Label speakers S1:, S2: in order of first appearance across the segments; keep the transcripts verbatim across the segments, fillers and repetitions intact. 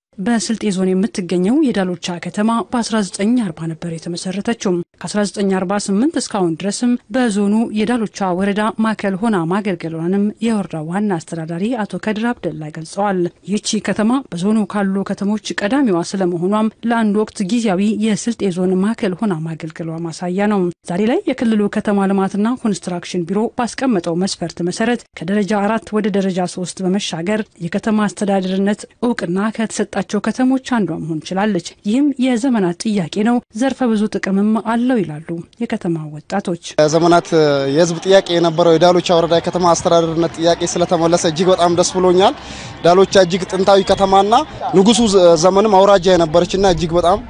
S1: በስልጤ ዞን የምትገኘው የዳሎቻ ከተማ በ1940 ነበር የተመሰረተችው። ከ1948 እስካሁን ድረስም በዞኑ የዳሎቻ ወረዳ ማዕከል ሆና ማገልገሏንም የወረዳው ዋና አስተዳዳሪ አቶ ከድር አብደላ ገልጸዋል። ይህቺ ከተማ በዞኑ ካሉ ከተሞች ቀዳሚዋ ስለመሆኗም ለአንድ ወቅት ጊዜያዊ የስልጤ ዞን ማዕከል ሆና ማገልገሏ ማሳያ ነው። ዛሬ ላይ የክልሉ ከተማ ልማትና ኮንስትራክሽን ቢሮ ባስቀመጠው መስፈርት መሰረት ከደረጃ አራት ወደ ደረጃ ሶስት በመሻገር የከተማ አስተዳደርነት እውቅና ከተሰጣቸው ከተሞች አንዷ መሆን ችላለች። ይህም የዘመናት ጥያቄ ነው፣ ዘርፈ ብዙ ጥቅምም አለው ይላሉ የከተማው ወጣቶች።
S2: ዘመናት የህዝብ ጥያቄ የነበረው የዳሎቻ ወረዳ የከተማ አስተዳደርነት ጥያቄ ስለተመለሰ እጅግ በጣም ደስ ብሎኛል። ዳሎቻ እጅግ ጥንታዊ ከተማና ንጉሱ ዘመንም አውራጃ የነበረችና እጅግ በጣም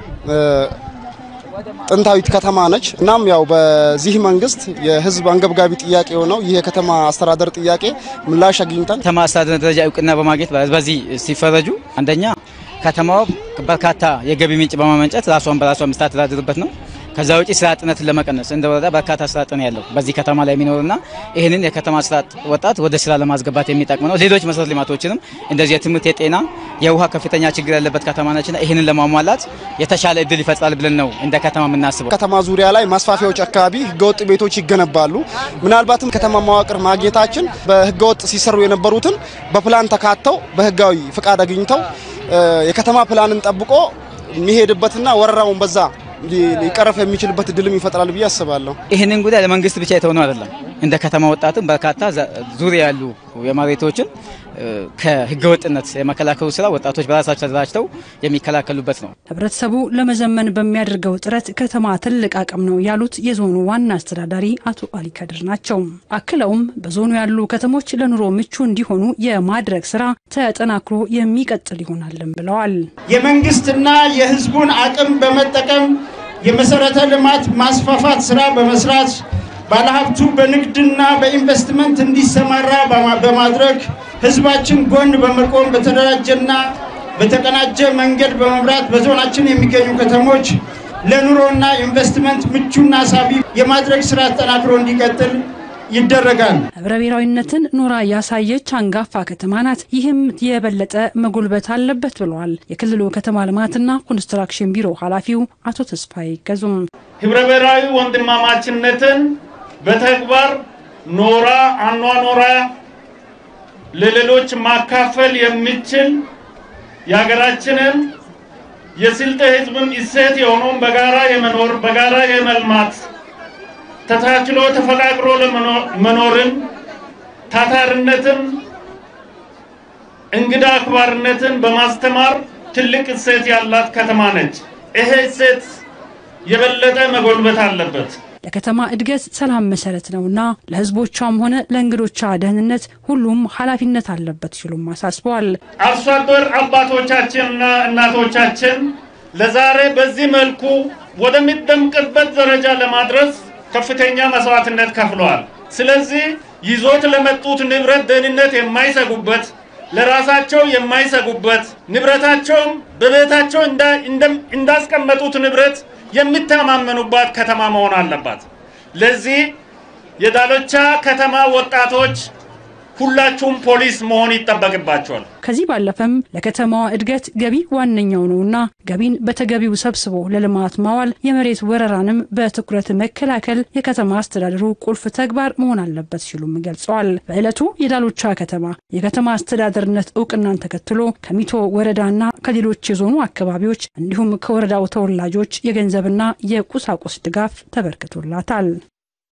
S2: ጥንታዊት ከተማ ነች። እናም ያው በዚህ መንግስት የህዝብ አንገብጋቢ ጥያቄ ሆነው ይሄ ከተማ አስተዳደር ጥያቄ ምላሽ አግኝተን
S3: ከተማ አስተዳደር ደረጃ እውቅና በማግኘት በዚህ ሲፈረጁ አንደኛ ከተማው በርካታ የገቢ ምንጭ በማመንጨት ራሷን በራሷ የምታስተዳድርበት ነው። ከዛ ውጪ ስራ አጥነትን ለመቀነስ እንደወረዳ በርካታ ስራ አጥነት ያለው በዚህ ከተማ ላይ የሚኖርና ይሄንን የከተማ ስራ ወጣት ወደ ስራ ለማስገባት የሚጠቅም ነው። ሌሎች መሰረተ ልማቶችንም እንደዚህ የትምህርት፣ የጤና፣ የውሃ ከፍተኛ ችግር ያለበት ከተማ ነችና ይሄንን ለማሟላት የተሻለ እድል ይፈጥራል ብለን ነው እንደ ከተማ የምናስበው።
S2: ከተማ ዙሪያ ላይ ማስፋፊያዎች አካባቢ ህገወጥ ቤቶች ይገነባሉ። ምናልባትም ከተማ መዋቅር ማግኘታችን በህገወጥ ሲሰሩ የነበሩትን በፕላን ተካተው በህጋዊ ፍቃድ አግኝተው የከተማ ፕላንን ጠብቆ የሚሄድበትና ወረራውን በዛ ሊቀረፍ የሚችልበት ድልም ይፈጥራል ብዬ አስባለሁ።
S3: ይሄንን ጉዳይ ለመንግስት ብቻ የተወነው አይደለም። እንደ ከተማ ወጣትም በርካታ ዙሪያ ያሉ የመሬቶችን ከህገወጥነት የመከላከሉ ስራ ወጣቶች በራሳቸው ተደራጅተው የሚከላከሉበት ነው።
S1: ህብረተሰቡ ለመዘመን በሚያደርገው ጥረት ከተማ ትልቅ አቅም ነው ያሉት የዞኑ ዋና አስተዳዳሪ አቶ አሊ ከድር ናቸው። አክለውም በዞኑ ያሉ ከተሞች ለኑሮ ምቹ እንዲሆኑ የማድረግ ስራ ተጠናክሮ የሚቀጥል ይሆናልም ብለዋል።
S4: የመንግስትና የህዝቡን አቅም በመጠቀም የመሰረተ ልማት ማስፋፋት ስራ በመስራት ባለሀብቱ በንግድና በኢንቨስትመንት እንዲሰማራ በማድረግ ህዝባችን ጎን በመቆም በተደራጀና በተቀናጀ መንገድ በመምራት በዞናችን የሚገኙ ከተሞች ለኑሮና ኢንቨስትመንት ምቹና ሳቢ የማድረግ ስራ ተጠናክሮ እንዲቀጥል ይደረጋል። ህብረ ብሔራዊነትን ኖራ ያሳየች አንጋፋ ከተማ ናት። ይህም የበለጠ መጎልበት አለበት ብለዋል የክልሉ ከተማ ልማትና ኮንስትራክሽን ቢሮ ኃላፊው አቶ ተስፋይ ገዙም።
S5: ህብረ ብሔራዊ ወንድማማችነትን በተግባር ኖራ አኗኗራ ለሌሎች ማካፈል የሚችል የሀገራችንን የስልጤ ህዝብም እሴት የሆነውን በጋራ የመኖር በጋራ የመልማት ተቻችሎ ተፈቃቅሮ ለመኖርን ታታርነትን እንግዳ አክባርነትን በማስተማር ትልቅ እሴት ያላት ከተማ ነች። ይሄ እሴት የበለጠ መጎልበት አለበት።
S1: ለከተማ እድገት ሰላም መሰረት ነውና ለህዝቦቿም ሆነ ለእንግዶቿ ደህንነት ሁሉም ኃላፊነት አለበት ሲሉም አሳስበዋል።
S5: አርሶ አደር አባቶቻችንና እናቶቻችን ለዛሬ በዚህ መልኩ ወደሚደምቅበት ደረጃ ለማድረስ ከፍተኛ መስዋዕትነት ከፍለዋል። ስለዚህ ይዞት ለመጡት ንብረት ደህንነት የማይሰጉበት ለራሳቸው የማይሰጉበት ንብረታቸው በቤታቸው እንዳስቀመጡት ንብረት የሚተማመኑባት ከተማ መሆን አለባት። ለዚህ የዳሎቻ ከተማ ወጣቶች ሁላችሁም ፖሊስ መሆን ይተበቅባቸዋል።
S1: ከዚህ ባለፈም ለከተማዋ እድገት ገቢ ዋነኛው ነውና ገቢን በተገቢው ሰብስቦ ለልማት ማዋል የመሬት ወረራንም በትኩረት መከላከል የከተማ አስተዳደሩ ቁልፍ ተግባር መሆን አለበት ሲሉም ገልጸዋል። በእለቱ የዳሎቻ ከተማ የከተማ አስተዳደርነት እውቅናን ተከትሎ ከሚቶ ወረዳና ከሌሎች የዞኑ አካባቢዎች እንዲሁም ከወረዳው ተወላጆች የገንዘብና የቁሳቁስ ድጋፍ ተበርክቶላታል።